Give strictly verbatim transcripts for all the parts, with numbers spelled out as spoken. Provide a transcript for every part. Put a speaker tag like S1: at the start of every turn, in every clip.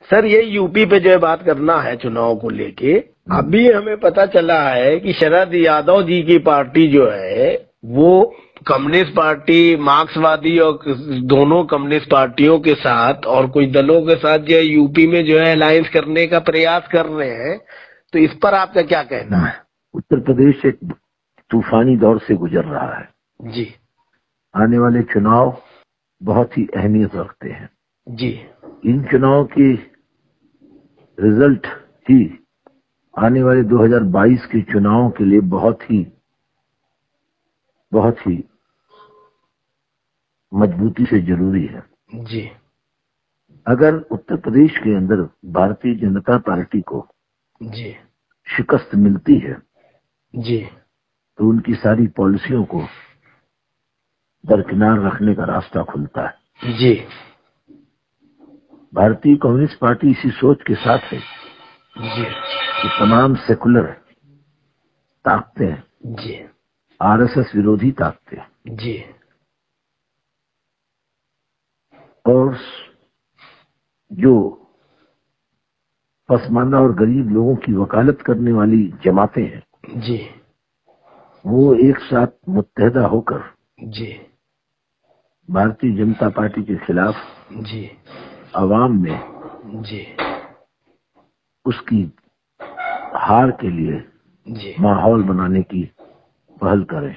S1: Sir ये UP पे जो है बात करना है चुनाव को लेके, अभी हमें पता चला है कि शरद यादव जी की पार्टी जो है वो कम्युनिस्ट पार्टी, मार्क्सवादी और दोनों कम्युनिस्ट पार्टियों के साथ और कुछ दलों के साथ जो है यूपी में जो है अलायंस करने का प्रयास कर रहे हैं, तो इस पर आपका क्या कहना है?
S2: उत्तर प्रदेश एक तूफानी दौर से गुजर रहा है
S1: जी।
S2: आने वाले चुनाव बहुत ही अहमियत रखते हैं
S1: जी।
S2: इन चुनाव की रिजल्ट ही आने वाले दो हज़ार बाईस के चुनावों के लिए बहुत ही बहुत ही मजबूती से जरूरी है।
S1: जी।
S2: अगर उत्तर प्रदेश के अंदर भारतीय जनता पार्टी को
S1: जी
S2: शिकस्त मिलती है
S1: जी
S2: तो उनकी सारी पॉलिसियों को दरकिनार रखने का रास्ता खुलता है।
S1: जी।
S2: भारतीय कम्युनिस्ट पार्टी इसी सोच के साथ है
S1: जी
S2: कि तमाम सेकुलर ताकतें,
S1: जी
S2: आरएसएस विरोधी ताकतें
S1: जी
S2: और जो पसमानदा और गरीब लोगों की वकालत करने वाली जमातें हैं
S1: जी
S2: वो एक साथ मुत्तहदा होकर
S1: जी
S2: भारतीय जनता पार्टी के खिलाफ
S1: जी
S2: अवाम में
S1: जी
S2: उसकी हार के लिए
S1: जी
S2: माहौल बनाने की पहल करें।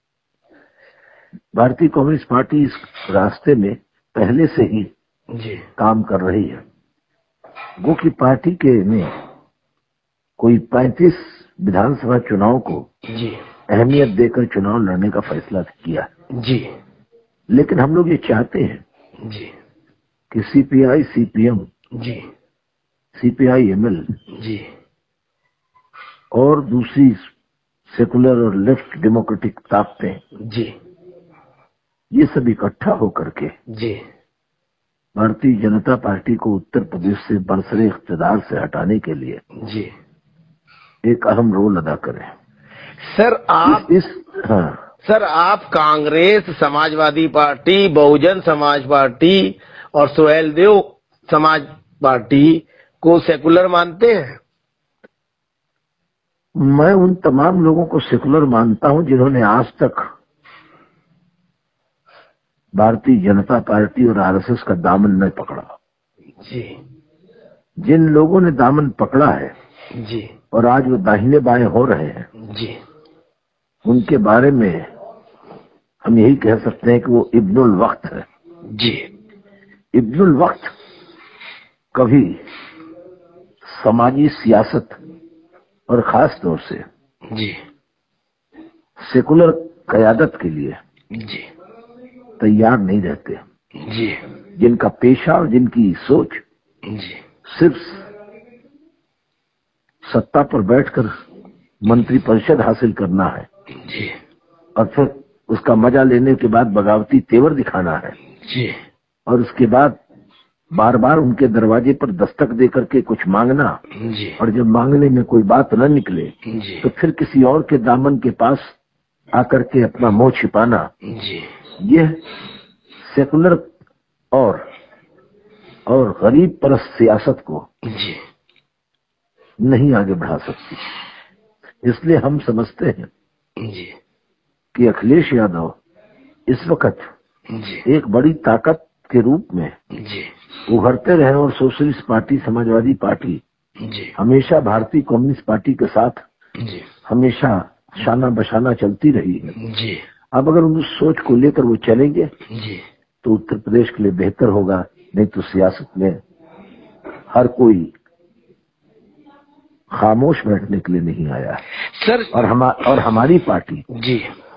S2: भारतीय कम्युनिस्ट पार्टी इस रास्ते में पहले से ही
S1: जी
S2: काम कर रही है। वो की पार्टी के ने कोई पैंतीस विधानसभा चुनाव को
S1: जी
S2: अहमियत देकर चुनाव लड़ने का फैसला किया।
S1: जी
S2: लेकिन हम लोग ये चाहते हैं
S1: जी
S2: कि सीपीआई, सीपीएम,
S1: जी
S2: सीपीआई एमएल
S1: जी
S2: और दूसरी सेकुलर और लेफ्ट डेमोक्रेटिक ताकतें
S1: जी
S2: ये सब इकट्ठा होकर के
S1: जी
S2: भारतीय जनता पार्टी को उत्तर प्रदेश से बरसरे इख्तिदार से हटाने के लिए
S1: जी
S2: एक अहम रोल अदा करें।
S1: सर आप
S2: इस, इस हाँ
S1: सर आप कांग्रेस, समाजवादी पार्टी, बहुजन समाज पार्टी और सुहेलदेव समाज पार्टी को सेकुलर मानते हैं?
S2: मैं उन तमाम लोगों को सेकुलर मानता हूं जिन्होंने आज तक भारतीय जनता पार्टी और आरएसएस का दामन नहीं पकड़ा।
S1: जी।
S2: जिन लोगों ने दामन पकड़ा है
S1: जी
S2: और आज वो दाहिने बाएं हो रहे हैं
S1: जी
S2: उनके बारे में हम यही कह सकते हैं कि वो इब्नुल वक्त है।
S1: जी।
S2: इब्नुल वक्त कभी समाजी सियासत और खास तौर से
S1: जी
S2: सेकुलर कयादत के लिए
S1: जी
S2: तैयार नहीं रहते।
S1: जी
S2: जिनका पेशा और जिनकी सोच
S1: जी
S2: सिर्फ सत्ता पर बैठकर मंत्री परिषद हासिल करना है
S1: जी
S2: और फिर उसका मजा लेने के बाद बगावती तेवर दिखाना है
S1: जी
S2: और उसके बाद बार बार उनके दरवाजे पर दस्तक दे करके कुछ मांगना
S1: जी
S2: और जब मांगने में कोई बात न निकले
S1: जी
S2: तो फिर किसी और के दामन के पास आकर के अपना मुंह छिपाना,
S1: जी
S2: यह सेकुलर और और गरीब परस्त सियासत को
S1: जी
S2: नहीं आगे बढ़ा सकती। इसलिए हम समझते हैं
S1: जी
S2: कि अखिलेश यादव इस वक्त
S1: जी
S2: एक बड़ी ताकत के रूप में
S1: जी
S2: उभरते रहे और सोशलिस्ट पार्टी, समाजवादी पार्टी
S1: जी
S2: हमेशा भारतीय कम्युनिस्ट पार्टी के साथ
S1: जी
S2: हमेशा शाना बशाना चलती रही है।
S1: जी
S2: अब अगर उस सोच को लेकर वो चलेंगे
S1: जी
S2: तो उत्तर प्रदेश के लिए बेहतर होगा, नहीं तो सियासत में हर कोई खामोश बैठने के लिए नहीं आया
S1: सर।
S2: और हम और हमारी पार्टी
S1: जी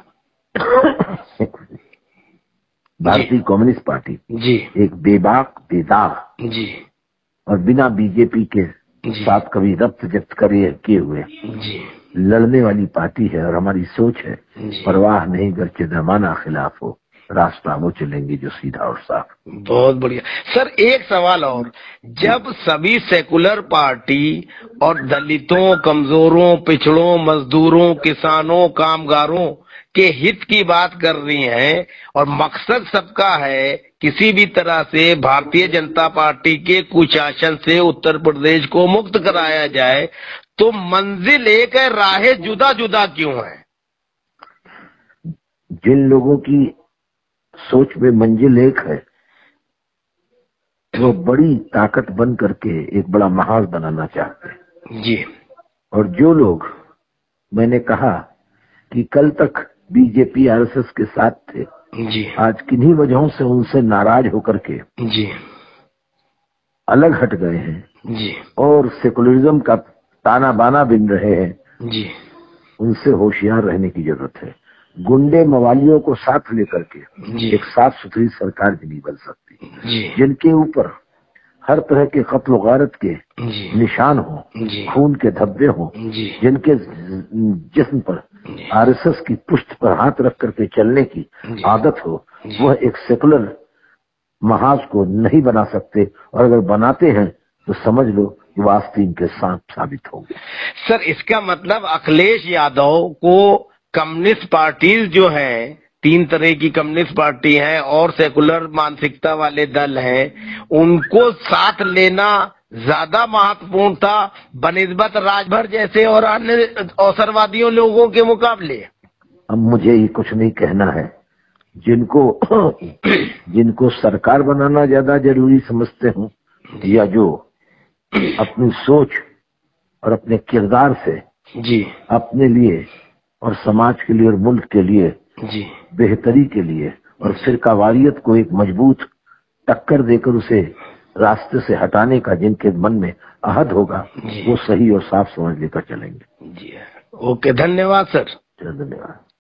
S2: भारतीय कम्युनिस्ट पार्टी
S1: जी
S2: एक बेबाक, बेदाग
S1: जी
S2: और बिना बीजेपी के
S1: जी
S2: साथ कभी रब्त जब्त करे किए हुए
S1: जी
S2: लड़ने वाली पार्टी है और हमारी सोच है
S1: जी
S2: परवाह नहीं करके जमाना खिलाफ हो, रास्ता वो चलेंगे जो सीधा और साफ।
S1: बहुत बढ़िया। सर एक सवाल और, जब सभी सेकुलर पार्टी और दलितों, कमजोरों, पिछड़ों, मजदूरों, किसानों, कामगारों के हित की बात कर रही हैं और मकसद सबका है किसी भी तरह से भारतीय जनता पार्टी के कुशासन से उत्तर प्रदेश को मुक्त कराया जाए, तो मंजिल एक है, राहें जुदा जुदा क्यों है?
S2: जिन लोगों की सोच में मंजिल एक है वो बड़ी ताकत बन करके एक बड़ा महाज बनाना चाहते हैं
S1: जी।
S2: और जो लोग, मैंने कहा कि कल तक बीजेपी आरएसएस के साथ थे
S1: जी, आज
S2: किन्हीं वजहों से उनसे नाराज होकर के
S1: जी
S2: अलग हट गए हैं
S1: जी
S2: और सेकुलरिज्म का ताना बाना बिन रहे हैं
S1: जी,
S2: उनसे होशियार रहने की जरूरत है। गुंडे मवालियों को साथ लेकर के एक साफ सुथरी सरकार भी नहीं बन सकती
S1: जी,
S2: जिनके ऊपर हर तरह के कत्ल गारत के निशान हो, खून के धब्बे हो, जिनके जिस्म पर आरएसएस की पुष्ट पर हाथ रख करके चलने की आदत हो, वह एक सेकुलर महाज को नहीं बना सकते और अगर बनाते हैं तो समझ लो कि वो आस्तीन के सांप साबित होंगे।
S1: सर, इसका मतलब अखिलेश यादव को कम्युनिस्ट पार्टीज जो है, तीन तरह की कम्युनिस्ट पार्टी है और सेकुलर मानसिकता वाले दल हैं, उनको साथ लेना ज्यादा महत्वपूर्ण था बनिस्बत राजभर जैसे और अन्य अवसरवादियों लोगों के मुकाबले।
S2: अब मुझे ये कुछ नहीं कहना है, जिनको जिनको सरकार बनाना ज्यादा जरूरी समझते हो या जो अपनी सोच और अपने किरदार से
S1: जी
S2: अपने लिए और समाज के लिए और मुल्क के लिए
S1: जी
S2: बेहतरी के लिए और फिरकावारियत को एक मजबूत टक्कर देकर उसे रास्ते से हटाने का जिनके मन में अहद होगा वो सही और साफ समझ लेकर चलेंगे।
S1: जी ओके, धन्यवाद सर।
S2: धन्यवाद।